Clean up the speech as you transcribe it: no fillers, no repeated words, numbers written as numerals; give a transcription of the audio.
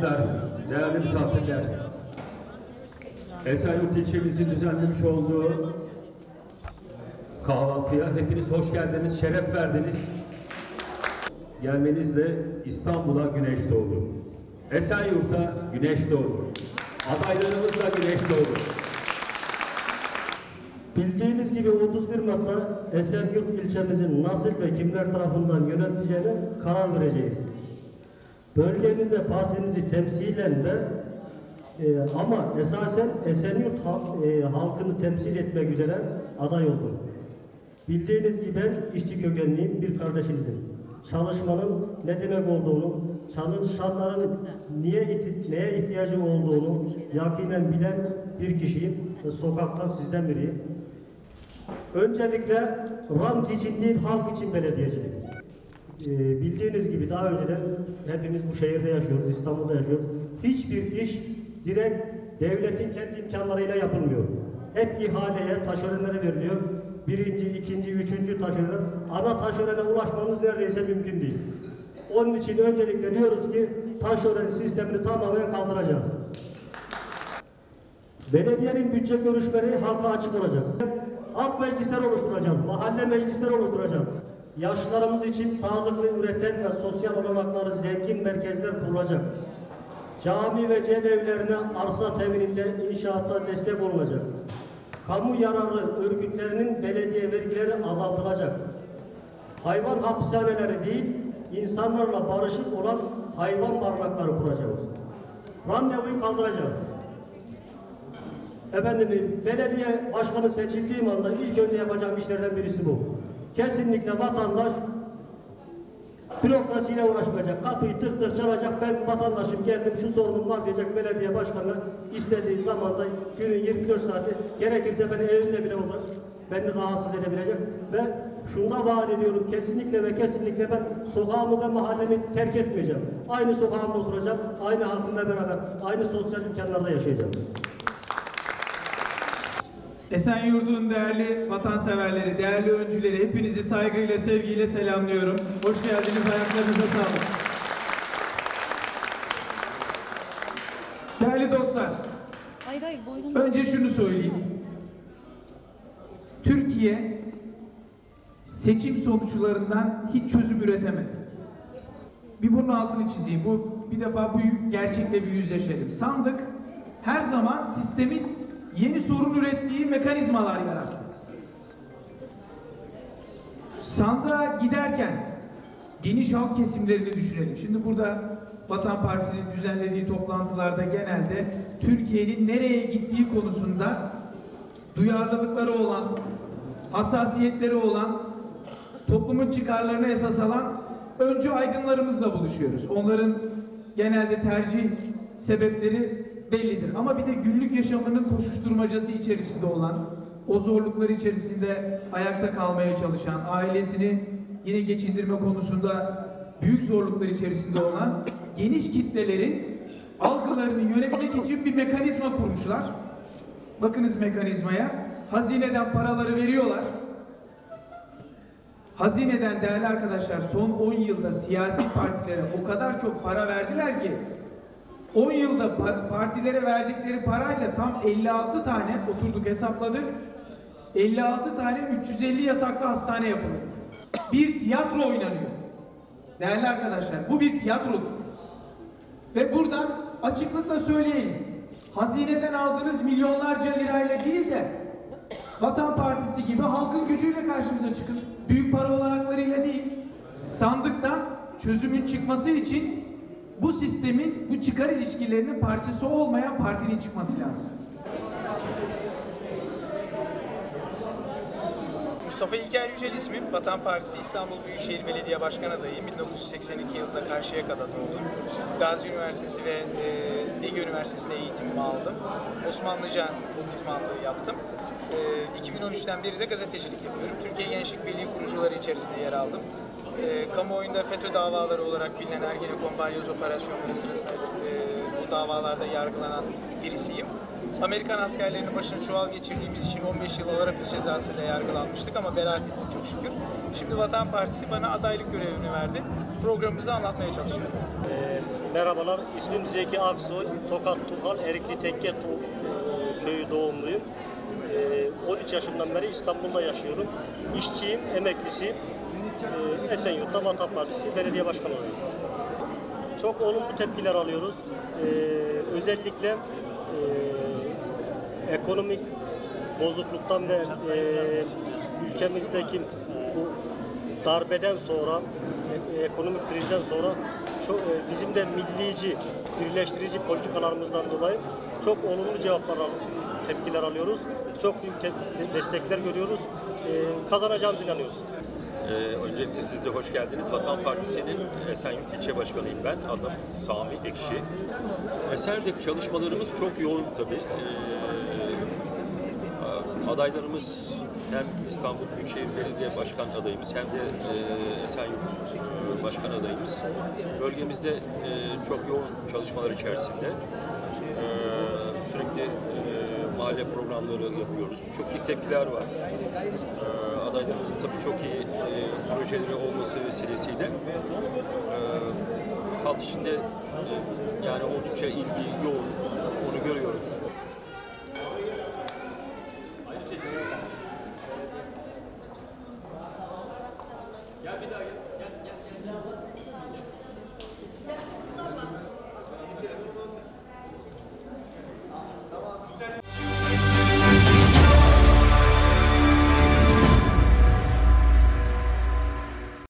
konuklar, değerli misafirler, Esenyurt ilçemizin düzenlemiş olduğu kahvaltıya hepiniz hoş geldiniz, şeref verdiniz. Gelmenizle İstanbul'a güneş doğdu. Esenyurt'a güneş doğdu. Adaylarımızla güneş doğdu. Bildiğiniz gibi 31 Mart'ta Esenyurt ilçemizin nasıl ve kimler tarafından yönetileceğine karar vereceğiz. Bölgemizde partimizi temsilen de ama esasen Esenyurt halkını temsil etmek üzere aday oldum. Bildiğiniz gibi ben işçi kökenliyim, bir kardeşinizim. Çalışmanın ne demek olduğunu, çalışanların neye ihtiyacı olduğunu yakinen bilen bir kişiyim. Sokaktan sizden biriyim. Öncelikle rant için değil, halk için belediyecilik. Bildiğiniz gibi daha önceden hepimiz bu şehirde yaşıyoruz, İstanbul'da yaşıyoruz. Hiçbir iş direkt devletin kendi imkanlarıyla yapılmıyor. Hep ihaleye, taşeronlara veriliyor. Birinci, ikinci, üçüncü taşeron. Ana taşerona ulaşmamız neredeyse mümkün değil. Onun için öncelikle diyoruz ki taşeron sistemini tamamen kaldıracağız. Belediyenin bütçe görüşmeleri halka açık olacak. Halk meclisler oluşturacağız, mahalle meclisler oluşturacağız. Yaşlılarımız için sağlıklı, üreten ve sosyal olanakları zengin merkezler kurulacak. Cami ve cemevlerine arsa temininde, inşaatta destek olunacak. Kamu yararlı örgütlerinin belediye vergileri azaltılacak. Hayvan hapishaneleri değil, insanlarla barışık olan hayvan barınakları kuracağız. Randevuyu kaldıracağız. Efendim, belediye başkanı seçildiğim anda ilk önce yapacağım işlerden birisi bu. Kesinlikle vatandaş bürokrasiyle uğraşmayacak. Kapıyı tık tık çalacak. Ben vatandaşım, geldim, şu sorunum var diyecek belediye başkanı. İstediği zamanda günün 24 saati, gerekirse beni evimde bile olur, beni rahatsız edebilecek. Ve şunda vaat ediyorum, kesinlikle ve kesinlikle ben sokağımı ve mahallemi terk etmeyeceğim. Aynı sokağımda oturacağım, aynı halkımla beraber, aynı sosyal imkanlarda yaşayacağım. Esenyurt'un değerli vatanseverleri, değerli öncüleri, hepinizi saygıyla, sevgiyle selamlıyorum. Hoş geldiniz, ayaklarınıza sağlık. Değerli dostlar, önce şunu söyleyeyim. Türkiye seçim sonuçlarından hiç çözüm üretemedi. Bir bunun altını çizeyim. Bir defa bu gerçekle bir yüzleşelim. Sandık her zaman sistemin yeni sorun ürettiği mekanizmalar yarattı. Sandığa giderken geniş halk kesimlerini düşünelim. Şimdi burada Vatan Partisi'nin düzenlediği toplantılarda genelde Türkiye'nin nereye gittiği konusunda duyarlılıkları olan, hassasiyetleri olan, toplumun çıkarlarını esas alan öncü aydınlarımızla buluşuyoruz. Onların genelde tercih sebepleri bellidir. Ama bir de günlük yaşamının koşuşturmacası içerisinde olan, o zorluklar içerisinde ayakta kalmaya çalışan, ailesini yine geçindirme konusunda büyük zorluklar içerisinde olan geniş kitlelerin algılarını yönetmek için bir mekanizma kurmuşlar. Bakınız mekanizmaya. Hazineden paraları veriyorlar. Hazineden değerli arkadaşlar son 10 yılda siyasi partilere o kadar çok para verdiler ki 10 yılda partilere verdikleri parayla tam 56 tane oturduk hesapladık. 56 tane 350 yataklı hastane yapıldı. Bir tiyatro oynanıyor. Değerli arkadaşlar, bu bir tiyatrodur. Ve buradan açıklıkla söyleyeyim. Hazineden aldığınız milyonlarca lirayla değil de Vatan Partisi gibi halkın gücüyle karşımıza çıkın. Büyük para olanaklarıyla değil. Sandıktan çözümün çıkması için bu sistemin, bu çıkar ilişkilerinin parçası olmayan partinin çıkması lazım. Mustafa İlker Yücel ismim. Vatan Partisi İstanbul Büyükşehir Belediye Başkan adayıyım. 1982 yılında Karşıyaka'da doğdum. Gazi Üniversitesi ve Ege Üniversitesi'nde eğitimimi aldım. Osmanlıca okutmanlığı yaptım. 2013'ten beri de gazetecilik yapıyorum. Türkiye Gençlik Birliği kurucuları içerisinde yer aldım. Kamuoyunda FETÖ davaları olarak bilinen Ergenekon balyoz operasyonları sırasında bu davalarda yargılanan birisiyim. Amerikan askerlerinin başına çuval geçirdiğimiz için 15 yıl ağır hapis cezasıyla yargılanmıştık ama beraat ettik çok şükür. Şimdi Vatan Partisi bana adaylık görevini verdi. Programımızı anlatmaya çalışıyorum. Merhabalar, ismim Zeki Aksoy. Tokat Tukal Erikli Tekke köyü doğumluyum. 13 yaşından beri İstanbul'da yaşıyorum. İşçiyim, emeklisiyim. Esenyurt'ta Vatan Partisi Belediye Başkanı oluyorum. Çok olumlu tepkiler alıyoruz. Özellikle ekonomik bozukluktan ve ülkemizdeki bu darbeden sonra, ekonomik krizden sonra bizim de millici, birleştirici politikalarımızdan dolayı çok olumlu tepkiler alıyoruz. Çok büyük destekler görüyoruz. Kazanacağımıza inanıyoruz. Öncelikle siz de hoş geldiniz. Vatan Partisi'nin Esenyurt İlçe Başkanıyım ben. Adım Sami Ekşi. Eser'deki çalışmalarımız çok yoğun tabii. Adaylarımız hem İstanbul Büyükşehir Belediye Başkan adayımız hem de Esenyurt Başkan adayımız. Bölgemizde çok yoğun çalışmalar içerisinde. Sürekli mahalle programları yapıyoruz. Çok iyi tepkiler var. Adaylarımızın tabii çok iyi projeleri olması vesilesiyle halk içinde yani oldukça ilgi yoğun. Onu görüyoruz. Gel bir daha gel. Gel.